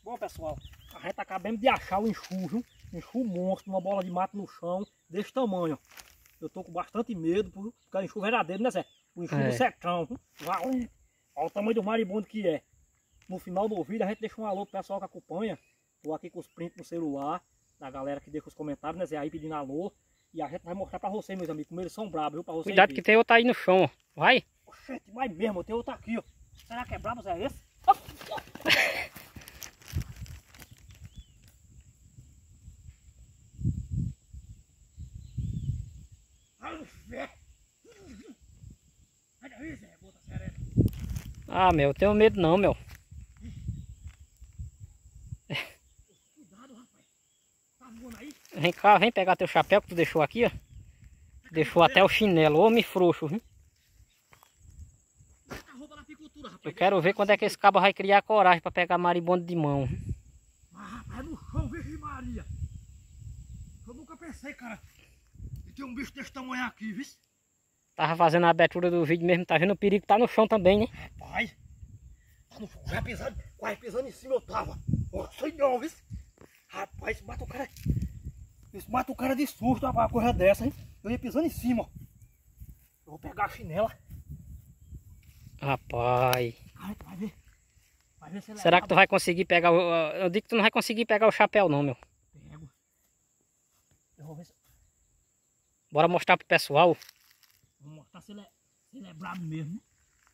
Bom, pessoal, a gente acabamos de achar o enxu, viu? Enxu monstro, uma bola de mato no chão, desse tamanho. Eu tô com bastante medo, porque é o enxu verdadeiro, né, Zé? O enxu do sertão, viu? Valente. Olha o tamanho do maribondo que é. No final do vídeo a gente deixa um alô pro pessoal que acompanha. Tô aqui com os prints no celular, da galera que deixa os comentários, né, Zé? Aí pedindo alô. E a gente vai mostrar pra vocês, meus amigos, como eles são bravos, viu? Pra vocês Cuidado verem. que tem outro aí no chão, ó. Vai. Oxente, mas mesmo, tem outro aqui, ó. Será que é brabo, Zé? Esse? Ah, meu, eu tenho medo não, meu. Cuidado, rapaz. Tá voando aí? Vem cá, vem pegar teu chapéu que tu deixou aqui, ó. Deixou até o chinelo, homem frouxo, viu? Eu quero ver quando é que esse cabo vai criar coragem pra pegar maribondo de mão. Mas rapaz, no chão, Virgem Maria. Eu nunca pensei, cara, que tem um bicho desse tamanho aqui, viu? Tava fazendo a abertura do vídeo mesmo, tá vendo o perigo, tá no chão também, né? Rapaz, tá no chão, já pisando, quase pisando em cima eu tava. Ó, sei não, viu? Rapaz, isso mata o cara. Isso mata o cara de susto, rapaz, uma coisa dessa, hein? Eu ia pisando em cima, ó. Eu vou pegar a chinela. Rapaz. Vai ver. Vai ver se ele Será que tu vai conseguir pegar o... Eu digo que tu não vai conseguir pegar o chapéu não, meu. Pego. Eu vou ver se... Bora mostrar pro pessoal. Vou mostrar se ele é brabo mesmo, né?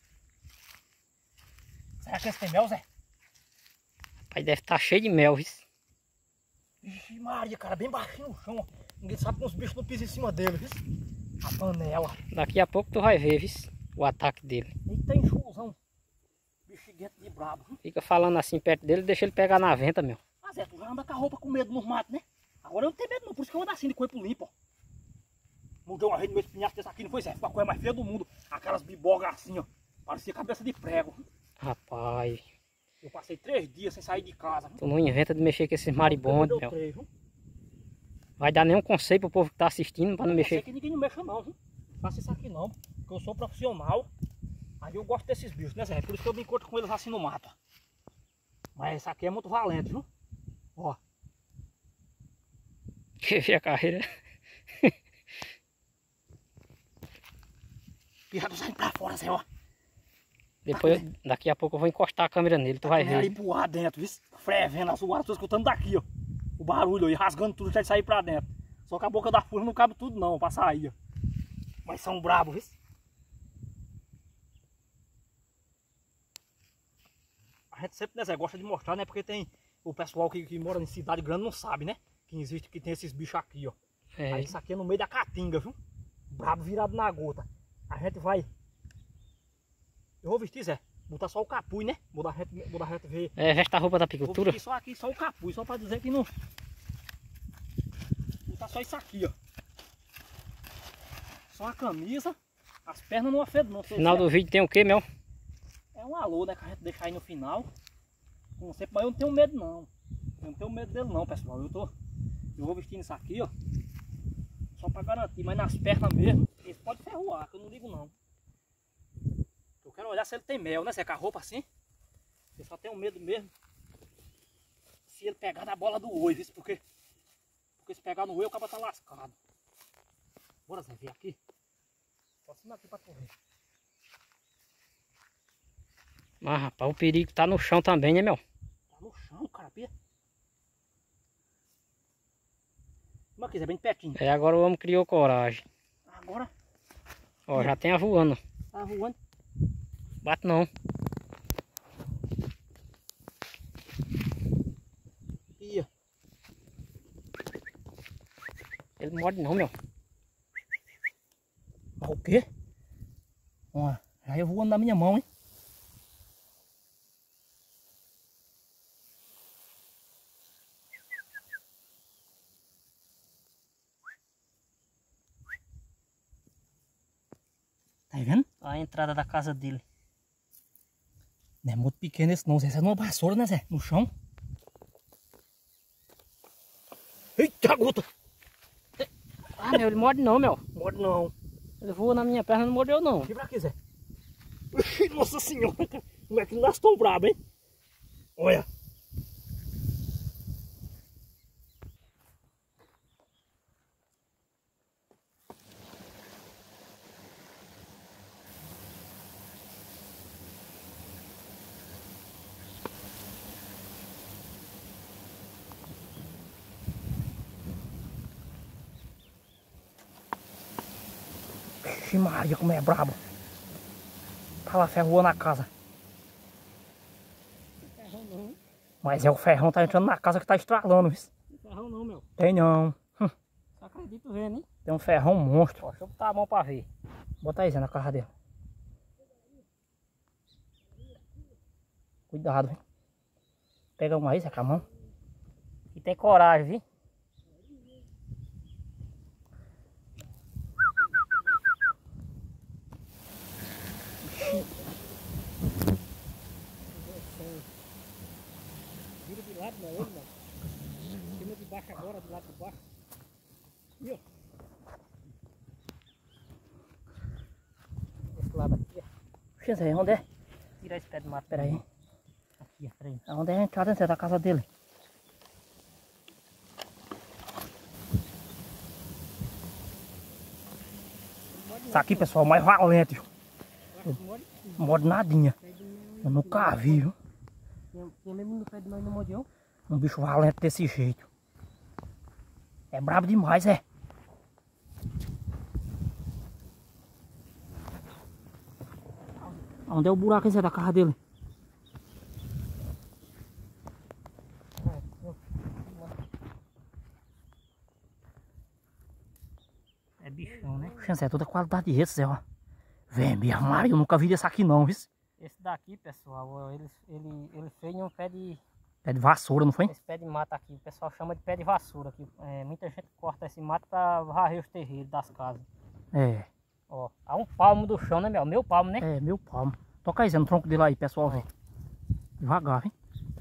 Será que esse tem mel, Zé? Rapaz, deve estar cheio de mel, viu? Vixe Maria, cara, bem baixinho no chão, ó. Ninguém sabe que os bichos não pisam em cima dele, viu? A panela. Daqui a pouco tu vai ver, viu? O ataque dele. Eita, enxuzão. Bexiguento de brabo, viu? Fica falando assim perto dele, deixa ele pegar na venta, meu. Ah, Zé, tu já anda com a roupa com medo nos matos, né? Agora eu não tenho medo não, por isso que eu ando assim de corpo limpo, ó. Mudei uma rede no meu espinhaço desse aqui, não foi, Zé? Foi a coisa mais feia do mundo. Aquelas bibogas assim, ó. Parecia cabeça de prego. Rapaz. Eu passei 3 dias sem sair de casa, viu? Tu não inventa de mexer com esses maribondos, meu. 3, viu? Vai dar nenhum conselho pro povo que tá assistindo pra não Eu mexer. sei que ninguém não mexa não, viu? Faça isso aqui não, porque eu sou profissional. Aí eu gosto desses bichos, né, Zé? Por isso que eu me encontro com eles assim no mato. Mas esse aqui é muito valente, viu? Ó. Quer ver a carreira? Pirra do saindo pra fora, Zé, ó. Depois, daqui a pouco eu vou encostar a câmera nele, tu vai ver. Aí pro ar dentro, viu? Frevendo a suara, tô escutando daqui, ó. O barulho aí, rasgando tudo até de sair pra dentro. Só que a boca da furna não cabe tudo não, pra sair, ó. Mas são bravos, viu? A gente sempre, né, Zé, gosta de mostrar, né? Porque tem o pessoal que mora em cidade grande não sabe, né? Que existe, que tem esses bichos aqui, ó. É. Aí isso aqui é no meio da caatinga, viu? Brabo virado na gota. A gente vai... Eu vou vestir, Zé. Botar só o capuz, né? Botar a gente ver... É, veste a roupa da Vou apicultura. vestir só aqui, só o capuz, só pra dizer que não... Botar só isso aqui, ó. Só a camisa. As pernas não afetam, não. No final do vídeo tem o que, meu? É um alô, né? Que a gente deixa aí no final. Como sempre, mas eu não tenho medo, não. Eu não tenho medo dele, não, pessoal. Eu vou vestindo isso aqui, ó. Só pra garantir. Mas nas pernas mesmo, esse pode ferroar, que eu não digo, não. Eu quero olhar se ele tem mel, né? Se é com a roupa assim. Eu só tenho medo mesmo. Se ele pegar na bola do oi, viu? Porque se pegar no oi, o cabo tá lascado. Bora, Zé, ver aqui. Posso ir aqui pra correr. Mas rapaz, o perigo tá no chão também, né, meu? Tá no chão, cara, pia. Como aqui, Zé, bem pertinho. É, agora o homem criou coragem. Agora Ó, já tem a voando. tá voando. Bate não. Ia. Ele não morde não, meu. O quê? Ó, já eu voando na minha mão, hein? Tá vendo? A entrada da casa dele. Não é muito pequeno esse não, Zé. Essa é uma vassoura, né, Zé? No chão. Eita, gota! Ah, meu, ele morde não, meu. Morde não. Ele voa na minha perna, não mordeu não. Vem pra aqui, Zé. Nossa senhora, cara. Como é que não nasce tão brabo, hein? Olha. Vixe Maria, como é brabo. Tá lá ferrou na casa. Ferrão não. Mas é o ferrão tá entrando na casa que tá estralando, viu? Não tem ferrão não, meu. Tem não. Só acredito vendo, hein? Tem um ferrão monstro. Ó, deixa eu botar a mão pra ver. Bota aí, Zé, na casa dele. Cuidado, hein? Pega um aí, Zé, com a mão. E tem coragem, viu? Vira de lado, não é ele, não. Vira de baixo agora, do lado de baixo. E ó. Esse lado aqui, ó. Oxe, Zé, onde é? Tira esse pé de mato. Pera aí. Aqui, ó, peraí. Onde é a entrada, Zé, da casa dele? Isso aqui, pessoal, mais valente, viu? Não morde nadinha. Eu nunca vi, viu? Tem mesmo no pé de nós no modião? Um bicho valente desse jeito. É brabo demais, é. Onde é o buraco, Zé, da casa dele? É bichão, né? Oxe, Zé, toda qualidade desse, Zé, ó. Vem, minha Maria, eu nunca vi desse aqui não, viu? Esse daqui, pessoal, ó, ele fez um pé de... Pé de vassoura, não foi? Esse pé de mata aqui, o pessoal chama de pé de vassoura aqui. É, muita gente corta esse mato pra varrer os terreiros das casas. É. Ó, a um palmo do chão, né, meu? Meu palmo, né? É, meu palmo. Toca aí, Zé, no tronco dele aí, pessoal, vem. Devagar, hein?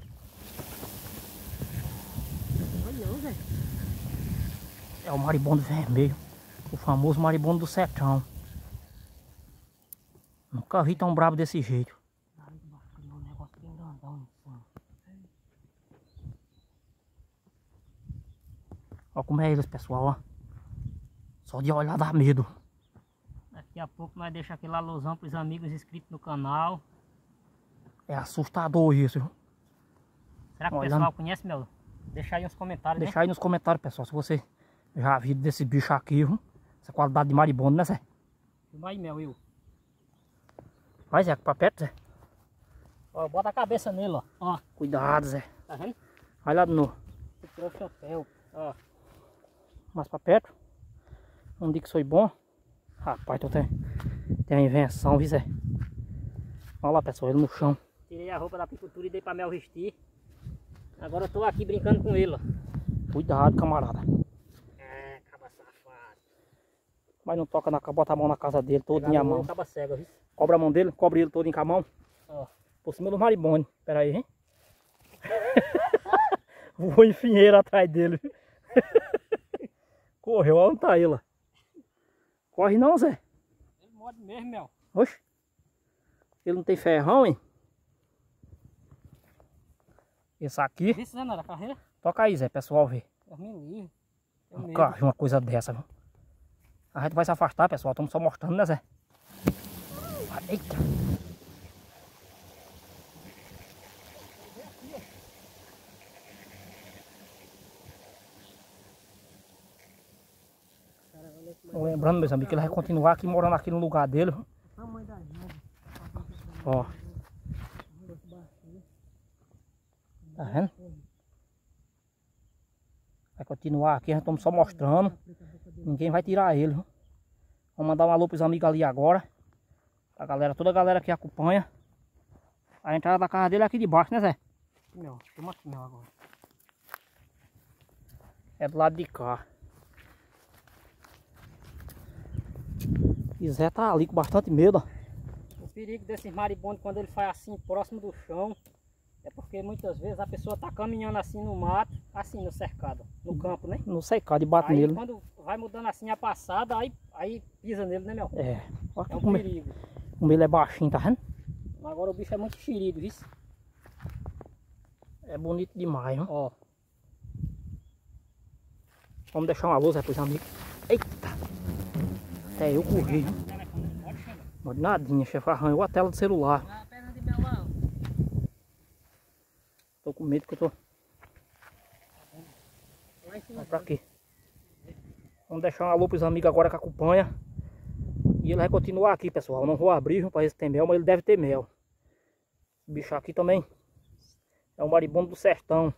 Olha, Zé. É o maribondo vermelho. O famoso maribondo do sertão. Nunca vi tão brabo desse jeito. Um negócio bem grandão. Olha como é eles, pessoal, ó. Só de olhar dá medo. Daqui a pouco nós deixamos aquele alusão para os amigos inscritos no canal. É assustador isso, viu? Será que o Olha, pessoal conhece, meu? Deixa aí nos comentários, deixa aí nos comentários, pessoal, se você já viu desse bicho aqui, viu? Essa qualidade de maribondo, né, Zé? Filma aí, meu, eu. Vai, Zé, pra perto, Zé. Ó, bota a cabeça nele, ó. Ó, Cuidado, Zé. tá vendo? Vai lá de novo. Você tirou o chapéu. Ó. Mais pra perto. Não diga que sou bom. Rapaz, tu tem a invenção, viu, Zé? Olha lá, pessoal, ele no chão. Tirei a roupa da apicultura e dei pra Mel vestir. Agora eu tô aqui brincando com ele, ó. Cuidado, camarada. É, caba safado. Mas não toca, bota a mão na casa dele, todinha a mão. Caba cega, viu? Cobra a mão dele, cobre ele todo com a mão. Ó. Por cima do maribondo. Pera aí, hein? Vou enfinheiro atrás dele. Correu, onde tá ele? Corre não, Zé. Ele morde mesmo, Mel. Oxe. Ele não tem ferrão, hein? Esse aqui. Isso, Zé, não era carreira? Toca aí, Zé, pessoal ver. Deus me livre. Nunca vi uma coisa dessa, viu? A gente vai se afastar, pessoal. Estamos só mostrando, né, Zé? Eita. Lembrando, meus amigos, que ele vai continuar aqui morando aqui no lugar dele. Viu? Ó. Tá vendo? Vai continuar aqui, nós estamos só mostrando. Ninguém vai tirar ele. Viu? Vamos mandar um alô pros amigos ali agora. A galera, toda a galera que acompanha. A entrada da casa dele é aqui de baixo, né, Zé? Meu, toma aqui, meu, agora. É do lado de cá. E Zé tá ali com bastante medo, ó. O perigo desses maribondos quando ele faz assim próximo do chão é porque muitas vezes a pessoa tá caminhando assim no mato, assim no cercado, no campo, né? No secado e bate Aí nele. quando vai mudando assim a passada, aí pisa nele, né, meu? É. Olha É um como perigo. ele é baixinho, tá vendo? Agora o bicho é muito xerido, viu? É bonito demais, ó. Ó. Vamos deixar uma luz aí pros amigos. Eita! Até eu corri, viu? Não de nadinha, chefe, arranhou a tela do celular. Tô com medo que eu tô... Vamos pra aqui. Vamos deixar um alô pros amigos agora que acompanha. E ele vai continuar aqui, pessoal. Eu não vou abrir, viu, pra ver se tem mel, mas ele deve ter mel. O bicho aqui também é o maribondo do sertão.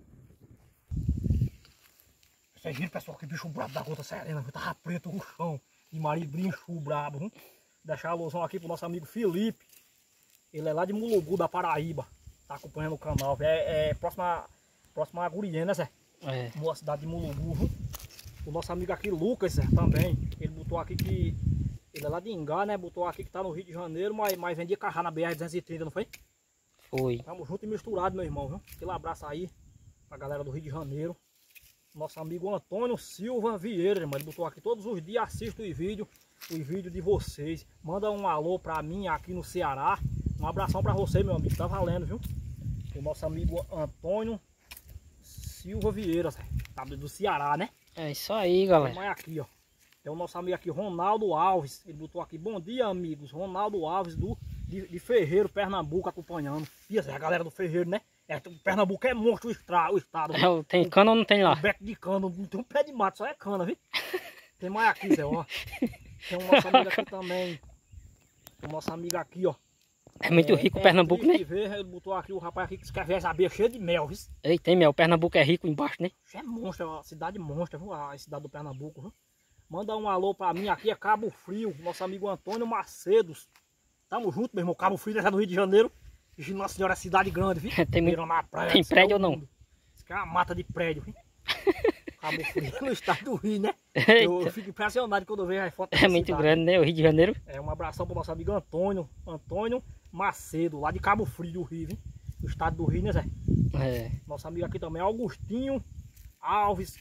Vocês viram, pessoal, que bicho brabo da gota serena. Tava preto no chão. E maribrincho brabo, viu? Deixar a alusão aqui pro nosso amigo Felipe. Ele é lá de Mulugu, da Paraíba. Tá acompanhando o canal. Próxima a Guriena, né, Zé? É. Uma cidade de Mulugu, viu? O nosso amigo aqui, Lucas, Zé, também. Ele botou aqui que... Ele é lá de Ingá, né? Botou aqui que tá no Rio de Janeiro, mas vendia carrá na BR-230, não foi? Foi. Tamo junto e misturado, meu irmão, viu? Aquele abraço aí pra galera do Rio de Janeiro. Nosso amigo Antônio Silva Vieira, irmão. Ele botou aqui todos os dias, assisto os vídeos de vocês. Manda um alô pra mim aqui no Ceará. Um abração pra você, meu amigo. Tá valendo, viu? O nosso amigo Antônio Silva Vieira, tá do Ceará, né? É isso aí, galera. Mas aqui, ó. Tem o nosso amigo aqui, Ronaldo Alves. Ele botou aqui, bom dia, amigos. Ronaldo Alves de Ferreiro, Pernambuco, acompanhando. E a galera do Ferreiro, né? Pernambuco é monstro o estado. Tem cana ou não tem lá? Um beco de cana, não tem um pé de mato, só é cana, viu? Tem mais aqui, Zé, ó. Tem um nosso amigo aqui também. O nosso amigo aqui, ó. É muito rico o Pernambuco, né? Ele botou aqui o rapaz aqui que escreve as abelhas cheias de mel, viu? Ei, tem mel. O Pernambuco é rico embaixo, né? Isso é monstro, é uma cidade monstra, viu? A cidade do Pernambuco, viu? Manda um alô pra mim aqui, é Cabo Frio, nosso amigo Antônio Macedos. Tamo junto, meu irmão. Cabo Frio é no Rio de Janeiro. Nossa Senhora, é cidade grande, viu? Tem muito... na praia, tem prédio ou não? Isso aqui é uma mata de prédio, viu? Cabo Frio no estado do Rio, né? Eita. Eu fico impressionado quando eu vejo as fotos É muito cidade. grande, né? O Rio de Janeiro. É, um abração pro nosso amigo Antônio Macedo, lá de Cabo Frio do Rio, viu? Do estado do Rio, né, Zé? É. Nosso amigo aqui também é Augustinho Alves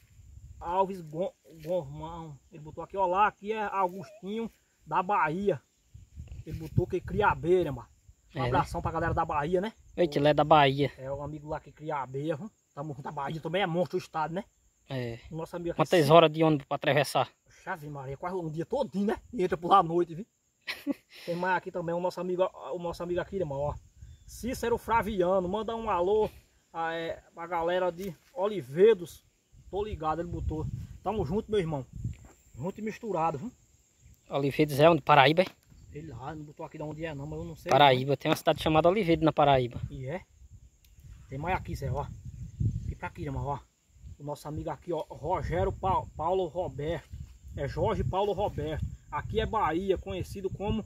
Gormão. Ele botou aqui, ó lá, aqui é Augustinho da Bahia. Ele botou que cria abelha, mano. Um abração, né, pra galera da Bahia, né? Eita, ele é da Bahia. É o amigo lá que cria abelha, viu? Tamo junto, a Bahia também é monstro o estado, né? É. O nosso amigo aqui. Quantas horas de ônibus pra atravessar? Chave Maria, quase um dia todinho, né? E entra por lá à noite, viu? Tem mais aqui também o nosso amigo aqui, irmão, ó. Cícero Fraviano, manda um alô pra galera de Olivedos. Tô ligado, ele botou. Tamo junto, meu irmão. Junto e misturado, viu? Olivedos é onde? Paraíba, é? Ele lá, não botou aqui de onde é não, mas eu não sei. Paraíba, tem uma cidade chamada Olivedos na Paraíba. E é? Tem mais aqui, Zé, ó. E pra aqui, irmão, ó. O nosso amigo aqui, ó, Rogério Paulo Roberto. É Jorge Paulo Roberto. Aqui é Bahia, conhecido como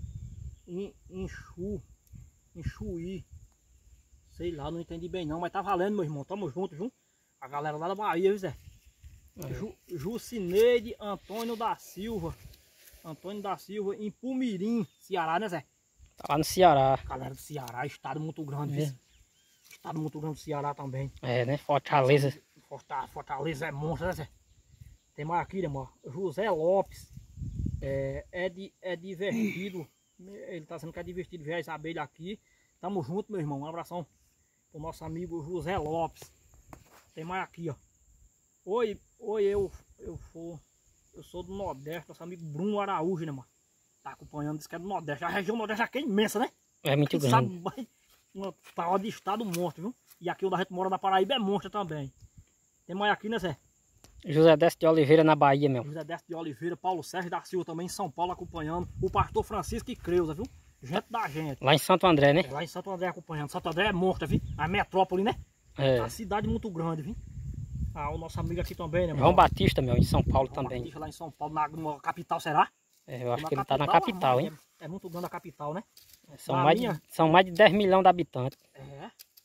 Enxuí. Sei lá, não entendi bem não, mas tá valendo, meu irmão. Tamo junto, viu? A galera lá da Bahia, viu, Zé? Jucineide Antônio da Silva. Em Pumirim, Ceará, né, Zé? Tá lá no Ceará. Galera do Ceará, estado muito grande, viu? Estado muito grande do Ceará também. É, né? Fortaleza. Fortaleza é monstro, né, Zé? Tem mais aqui, irmão. José Lopes. É divertido. Ele tá sendo que é divertido ver as abelhas aqui. Tamo junto, meu irmão. Um abração pro nosso amigo José Lopes. Tem mais aqui, ó. Oi, eu sou do Nordeste, nosso amigo Bruno Araújo, né, mano? Tá acompanhando, diz que é do Nordeste. A região Nordeste aqui é imensa, né? É muito grande. Sabe, uma tal de estado monstro, viu? E aqui onde a gente mora na Paraíba é monstro também. Tem mais aqui, né, Zé? José Décio de Oliveira na Bahia, meu. José Décio de Oliveira, Paulo Sérgio da Silva também em São Paulo acompanhando. O pastor Francisco e Creuza, viu? Gente da gente. Lá em Santo André, né? Lá em Santo André acompanhando. Santo André é monstro, viu? A metrópole, né? É. A cidade muito grande, viu? O nosso amigo aqui também, né? João Batista, meu, em São Paulo João também. Batista lá em São Paulo, na capital, será? É, eu acho que ele tá na capital, hein? É muito grande a capital, né? São mais de 10 milhões de habitantes. É.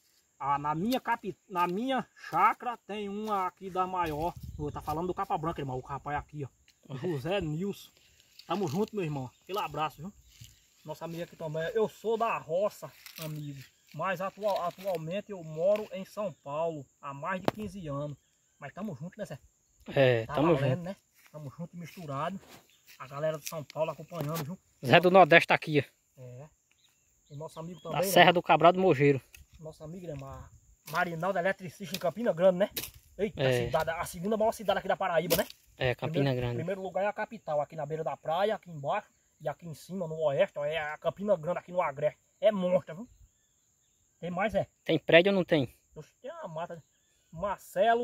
Na minha chácara tem uma aqui da maior. Eu tá falando do Capa Branca, irmão. O rapaz aqui, ó. José Nilson. Tamo junto, meu irmão. Aquele abraço, viu? Nossa amiga aqui também. Eu sou da roça, amigo. Mas atualmente eu moro em São Paulo há mais de 15 anos. Mas tamo junto, né, Zé? É, tamo junto. Né? Tamo junto e misturado. A galera de São Paulo acompanhando, viu? Zé do Nordeste tá aqui, ó. É. O nosso amigo também. Da Serra do Cabral do Mogeiro. Nosso amigo, né? Marinaldo Eletricista em Campina Grande, né? Eita, a segunda maior cidade aqui da Paraíba, né? É, Campina Grande. Primeiro lugar é a capital, aqui na beira da praia, aqui embaixo. E aqui em cima, no oeste, ó, é a Campina Grande, aqui no Agreste. É monstro, viu? Tem mais, é? Tem prédio ou não tem? Tem uma mata. Marcelo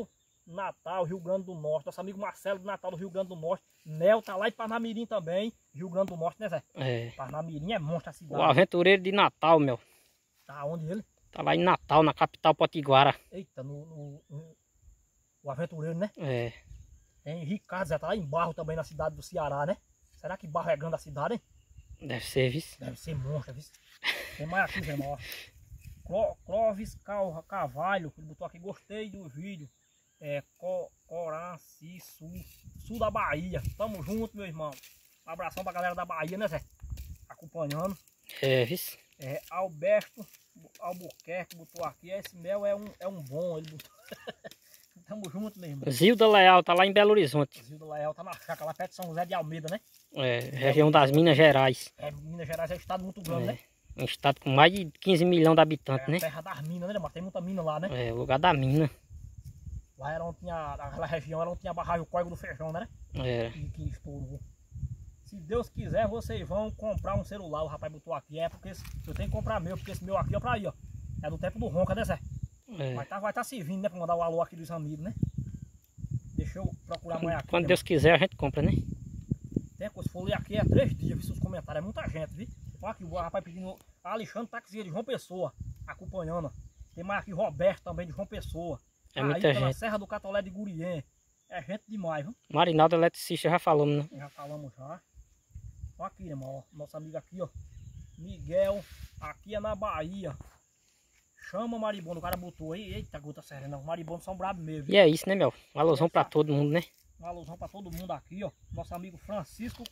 Natal, Rio Grande do Norte. Nosso amigo Marcelo do Natal do Rio Grande do Norte. Nel tá lá em Parnamirim também, Rio Grande do Norte, né, Zé? É. Parnamirim é monstro a cidade. O aventureiro de Natal, meu. Tá onde ele? Tá lá em Natal, na capital Potiguara. Eita, o aventureiro, né? É. Tem Ricardo, Zé, tá lá em Barro também, na cidade do Ceará, né? Será que Barro é grande a cidade, hein? Deve ser, viu? Deve ser monstro, viu? Tem mais aqui, Zé, ó. Clóvis Carvalho, ele botou aqui, gostei do vídeo. Coraci, sul da Bahia. Tamo junto, meu irmão. Um abração pra galera da Bahia, né, Zé? Acompanhando. É, viu? Alberto Albuquerque botou aqui. Esse mel é um bom, ele botou. Tamo junto, meu irmão. Zilda Leal, tá lá em Belo Horizonte. Zilda Leal tá na chácara, lá perto de São José de Almeida, né? É, região das Minas Gerais. Minas Gerais é um estado muito grande, né? Um estado com mais de 15 milhões de habitantes, né? Terra das minas, né, mas tem muita mina lá, né? É, o lugar da mina. Lá era onde tinha, naquela região era onde tinha barragem o Córrego do Feijão, né? É. Que estourou. Se Deus quiser, vocês vão comprar um celular. O rapaz botou aqui, porque eu tenho que comprar meu, porque esse meu aqui, ó, pra aí, ó. É do tempo do Ronca, né, Zé? É. Vai tá servindo, né, pra mandar o alô aqui dos amigos, né? Deixa eu procurar mais aqui. Quando Deus quiser, a gente compra, né? Tem coisa, se for ler aqui é 3 dias, viu, seus comentários, é muita gente, viu? Olha aqui, o rapaz pedindo, Alexandre Taxia de João Pessoa, acompanhando. Tem mais aqui Roberto também de João Pessoa. É muita na gente. Serra do Catolé de Gurien. É gente demais, viu? Marinaldo Eletricista, já falamos, né? Já falamos já. Olha aqui, irmão, ó, nosso amigo aqui, ó. Miguel, aqui é na Bahia. Chama Maribondo, o cara botou aí. Eita, gota serena, os maribondos são bravos mesmo, viu? E é isso, né, meu? Um alusão pra todo mundo, né? Um alusão pra todo mundo aqui, ó. Nosso amigo Francisco.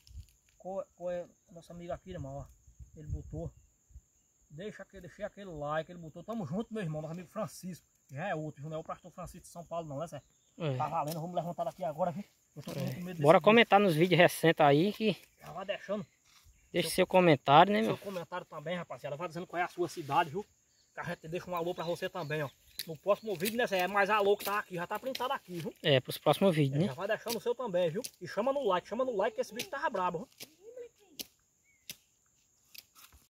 Nosso amigo aqui, irmão, ó. Ele botou. Deixei aquele like, ele botou. Tamo junto, meu irmão, nosso amigo Francisco. Já é outro, não é o pastor Francisco de São Paulo, não, né, Zé? É. Tá valendo, vamos levantar daqui agora, viu? Eu tô com muito medo desse Bora vídeo. comentar nos vídeos recentes aí que Já vai deixando deixa seu comentário, né, seu meu? comentário também, rapaziada. Vai dizendo qual é a sua cidade, viu? Que a gente deixa um alô pra você também, ó. No próximo vídeo, né, Zé? É mais alô que tá aqui, já tá printado aqui, viu? É, pros próximos vídeos, né? Já vai deixando o seu também, viu? E chama no like que esse vídeo tava brabo, viu?